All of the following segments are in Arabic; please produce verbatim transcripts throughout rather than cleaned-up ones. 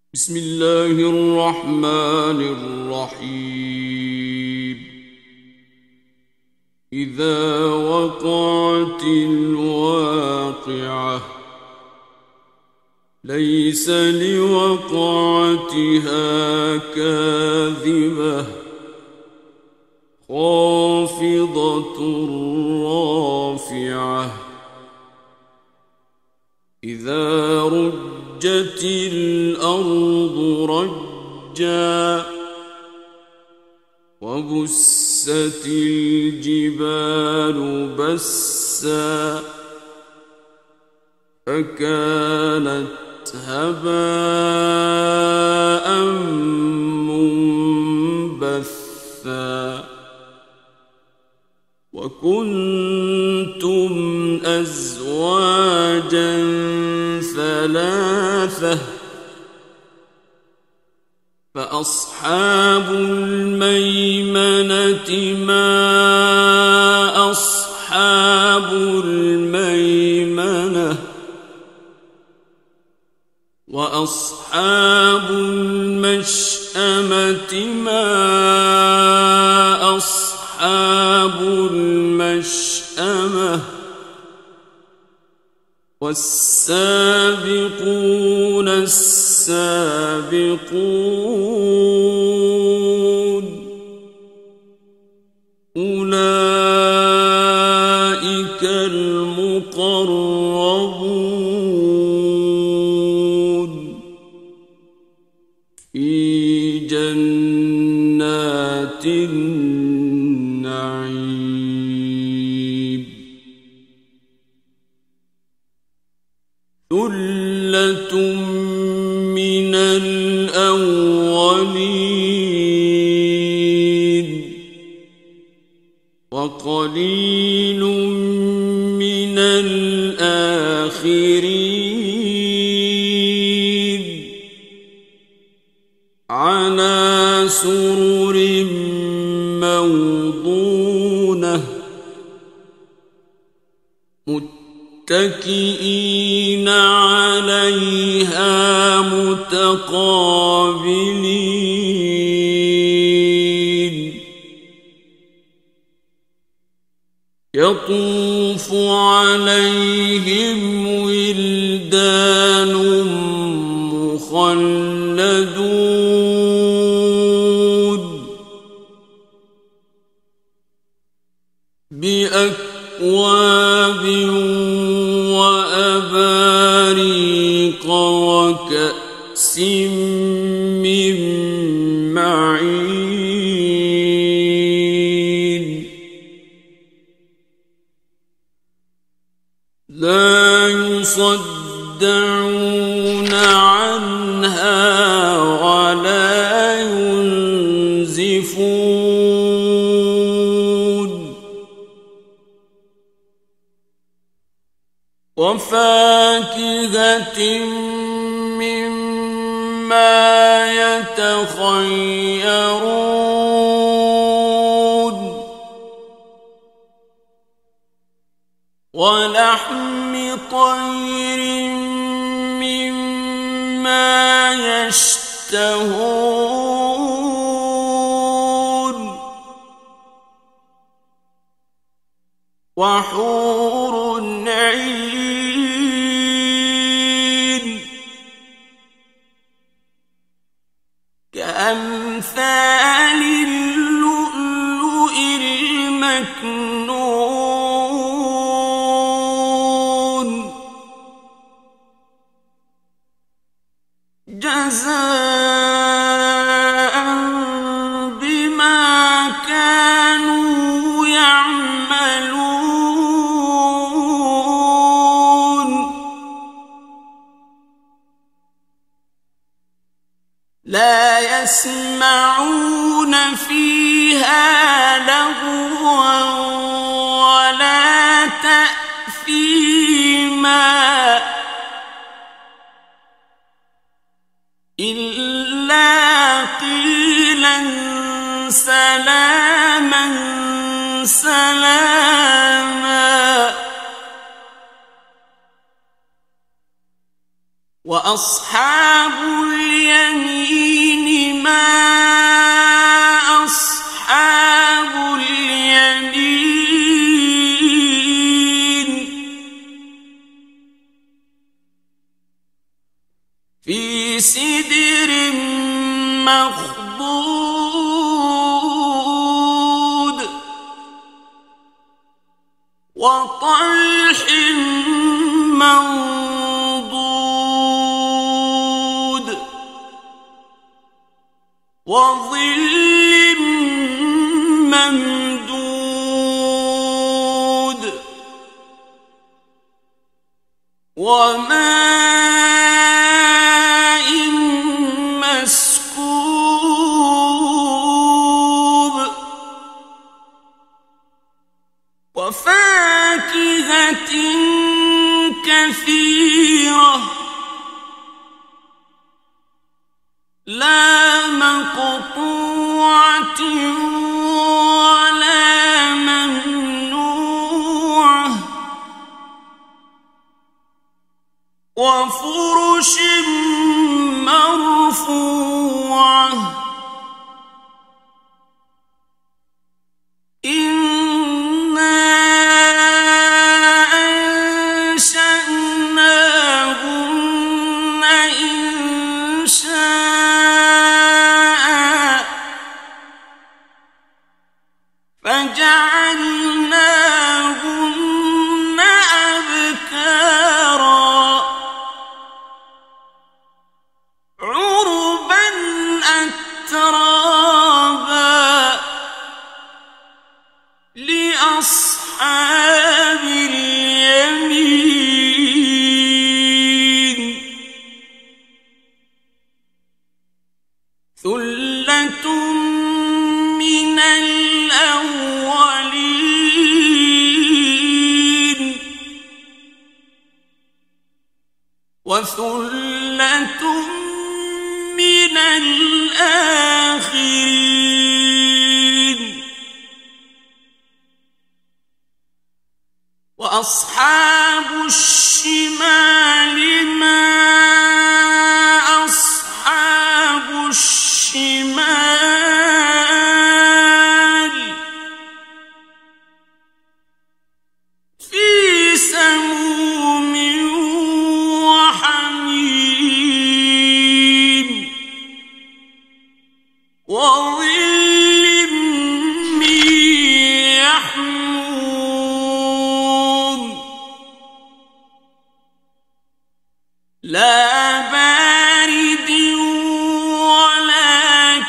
بسم الله الرحمن الرحيم. إذا وقعت الواقعة ليس لوقعتها كاذبة خافضة رافعة إذا رجت الأرض رجا وبست الجبال بسا فكانت هباء منبثا وكنتم أزواجا ثلاثة فأصحاب الميمنة ما أصحاب الميمنة وأصحاب المشأمة ما أصحاب المشأمة والسابقون السابقون أولئك المقربون في جنات النعيم. ثلة من الأولين وقليل من الآخرين على سرر موضونة متكئين عليها متقابلين يطوف عليهم ولدان مخلدون بأكواب وأباريق وكأس من معين لا يصدعون عنها ولا ينزفون وفاكهة مما يتخيرون ولحم طير مما يشتهون وحور عين كأمثال اللؤلؤ المكنون جزاء بما كانوا يعملون لا يسمعون فيها لغوا ولا تأثيما إلا قيلا سلاما سلاما وأصحاب اليمين ما أصحاب اليمين في سدر مخضود وطلح منضود وظل ممدود وماء مسكوب وفاكهة كثيرة لا مقطوعة ولا ممنوعة وفرش مرفوعة فجعلناهن أبكارا عربا أترابا لأصحاب اليمين ثلة من الأولين وثلة من الآخرين وأصحاب الشمال ما أصحاب الشمال في سموم وحميم وظل من يحموم لا بارد ولا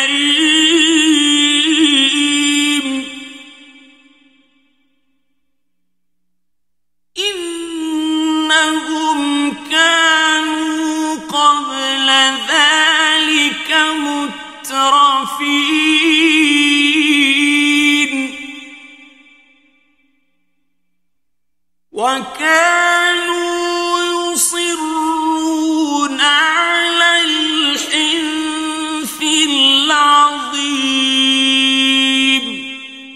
كريم إنهم كانوا قبل ذلك مترفين وكانوا يصرون على الحنث العظيم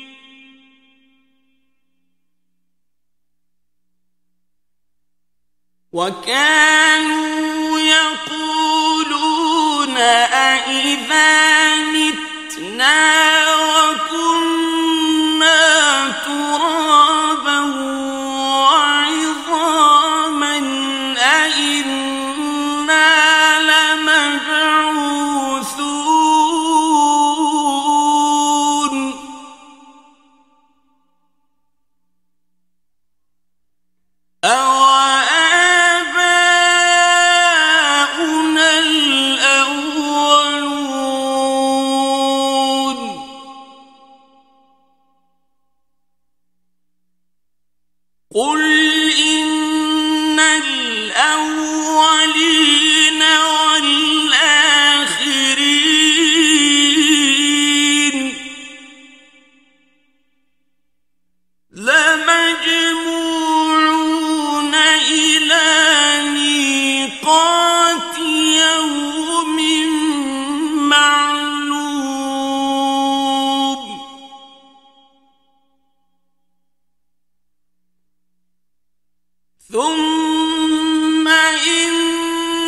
وكانوا يقولون أإذا متنا وكنا ترابا وعظاما أإنا لمبعوثون أوآباؤنا الأولون قل إن الأولين والآخرين لمجموعون إلى ميقات يوم معلوم ثم إن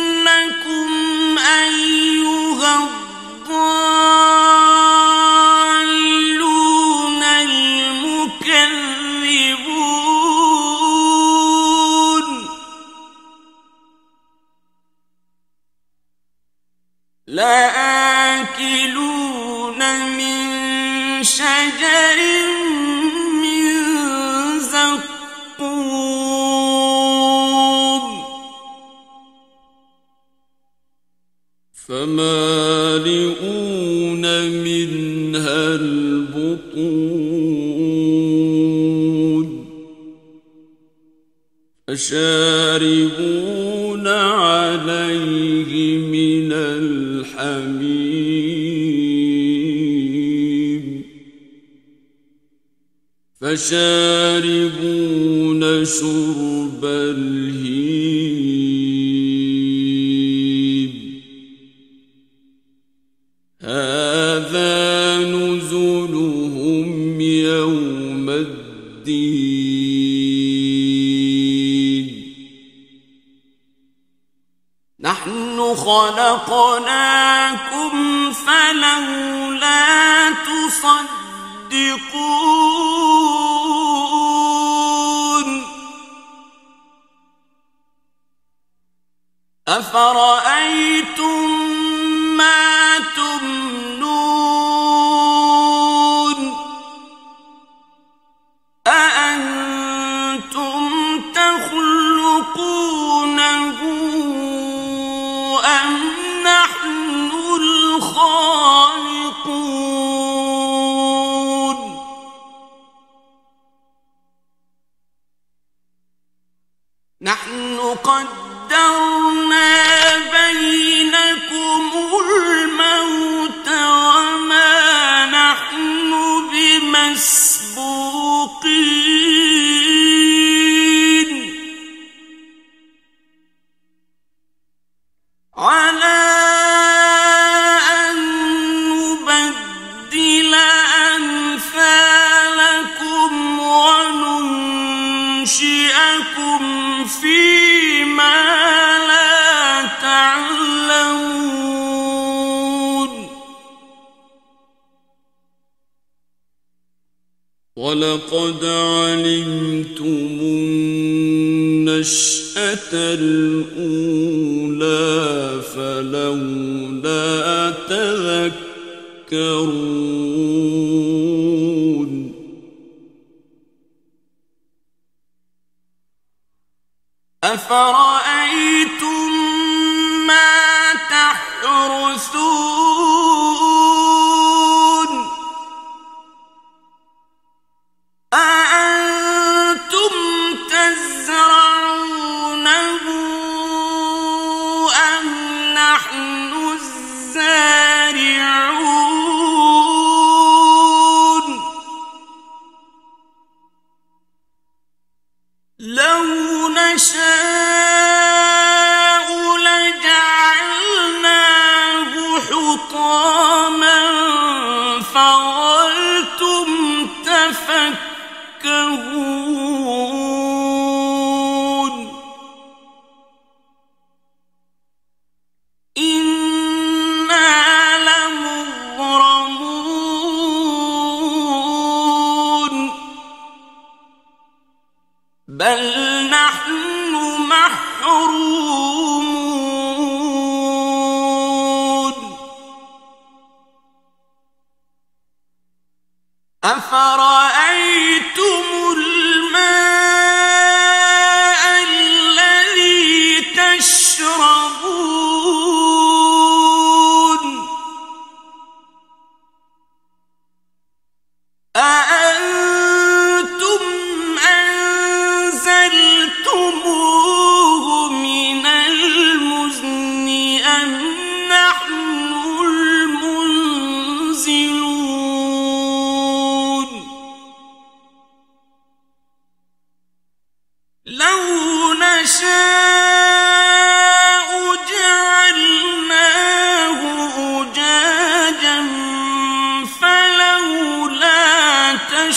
لآكلون من شجر من زقوم فمالئون منها البطون فشاربون عليه من الحميم فشاربون شرب الهيم هذا نزلهم يوم الدين نحن خلقناكم فلولا تصدقون أفرأيتم ما تمنون أأنتم تخلقونه أم نحن الخالقون نحن قدرنا بينكم الموت وما نحن بمسبوقين على أن نبدل أمثالكم وننشئكم فيما لا تعلمون ولقد علمتم النشأة الأولى فلولا تذكرون أفرأيتم ما تحرثون أأنتم تزرعونه أم نحن الزارعون لو نشاء لجعلناه حطاما فظلتم تفكهون إنا لمغرمون بل نحن محرومون أفرأيتم الماء الذي تشربون أأنتم أنزلتموه من المزن أم نحن المنزلون لو نشاء جعلناه أجاجا فلولا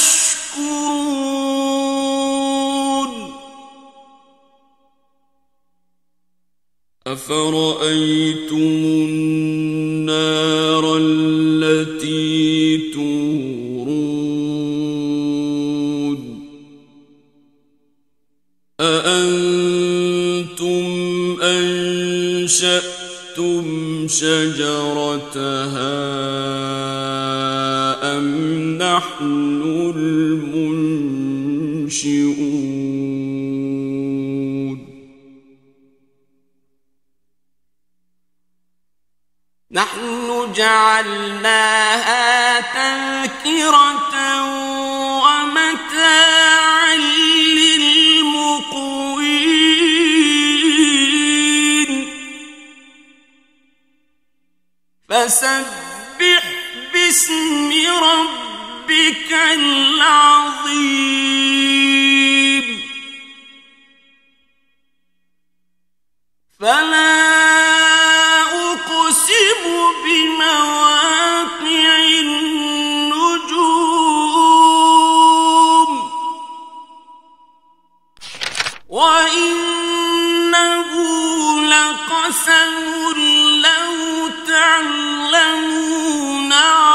تشكرون أفرأيتم النار التي تورون أأنتم أنشأتم أَأَنشَأْتُمْ شَجَرَتَهَا أَمْ نَحْنُ الْمُنشِئُونَ نحن جعلناها تذكرة ومتاعا للمقوين فسبح باسم ربك العظيم فلا أقسم بمواقع النجوم وإنه لقسم لو تعلمون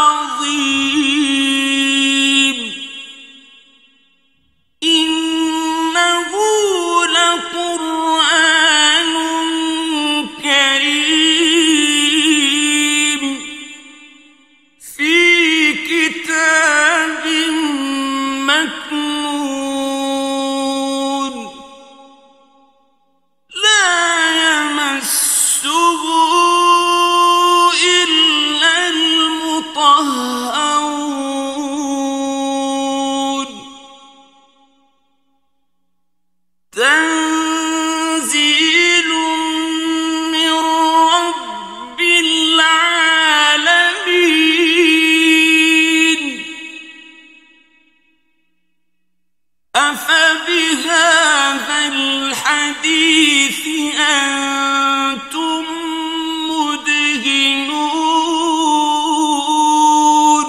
عظيم إنه لقرآن كريم في كتاب مكنون لا يمسه إلا المطهرون تنزيل من رب العالمين أفبهذا الحديث أنتم مدهنون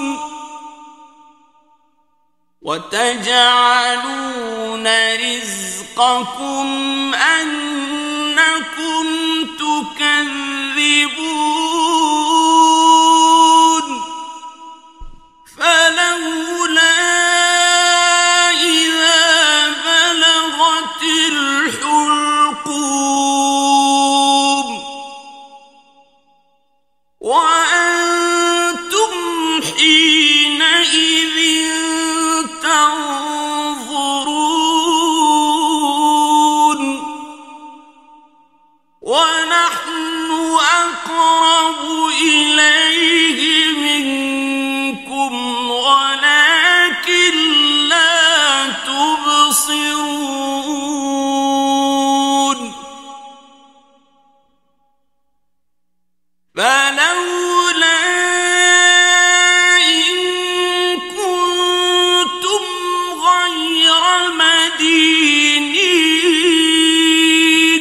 وتجعلون رزقكم أنكم تكذبون فلولا إذا بلغت الحلقوم وأنتم حينئذ تنظرون ونحن أقرب إليه منكم ولكن لا تبصرون فلولا إن كنتم غير مدينين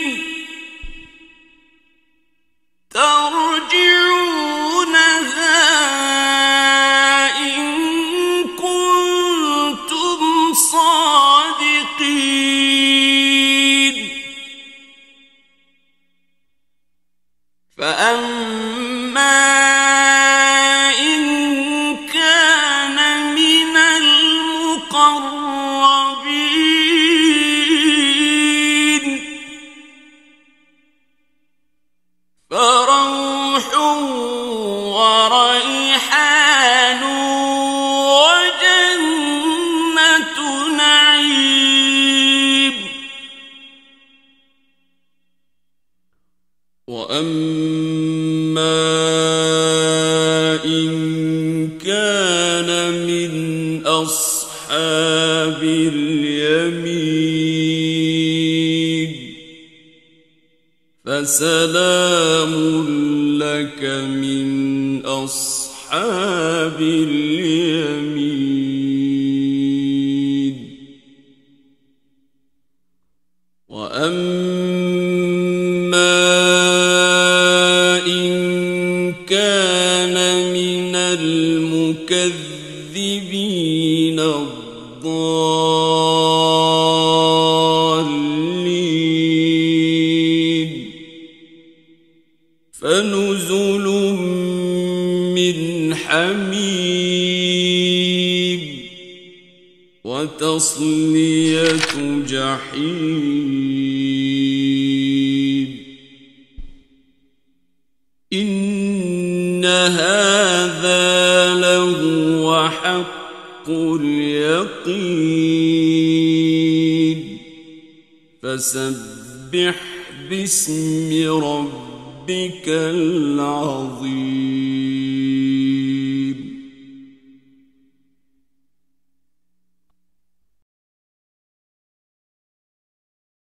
ترجعونها إن كنتم صادقين فأما إن كان من المقربين فروح وريحان وجنة نعيم وأما إن كان من أصحاب اليمين فسلام لك من أصحاب اليمين وأما إن كان من المكذبين الضالين فنزل من حميم وتصلية جحيم هذا لهو حق اليقين فسبح باسم ربك العظيم